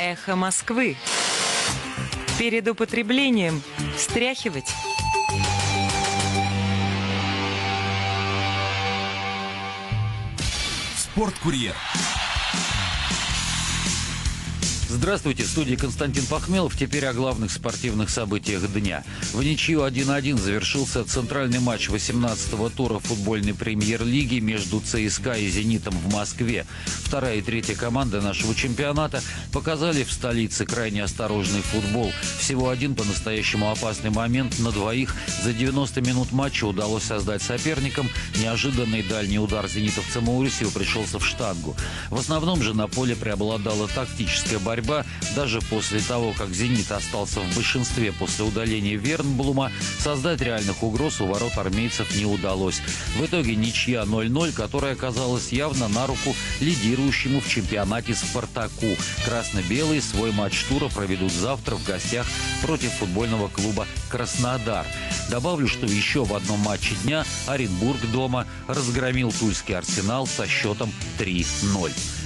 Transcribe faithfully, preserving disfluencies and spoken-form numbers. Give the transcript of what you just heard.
Эхо Москвы. Перед употреблением стряхивать. Спорткурьер. Здравствуйте, в студии Константин Пахмелов. Теперь о главных спортивных событиях дня. В ничью один-один завершился центральный матч восемнадцатого тура футбольной премьер-лиги между ЦСКА и «Зенитом» в Москве. Вторая и третья команды нашего чемпионата показали в столице крайне осторожный футбол. Всего один по-настоящему опасный момент на двоих за девяносто минут матча удалось создать соперникам. Неожиданный дальний удар зенитовца Маурисио пришелся в штангу. В основном же на поле преобладала тактическая борьба. Даже после того, как «Зенит» остался в большинстве после удаления Вернблума, создать реальных угроз у ворот армейцев не удалось. В итоге ничья ноль-ноль, которая оказалась явно на руку лидирующему в чемпионате «Спартаку». Красно-белые свой матч тура проведут завтра в гостях против футбольного клуба «Краснодар». Добавлю, что еще в одном матче дня Оренбург дома разгромил тульский «Арсенал» со счетом три ноль.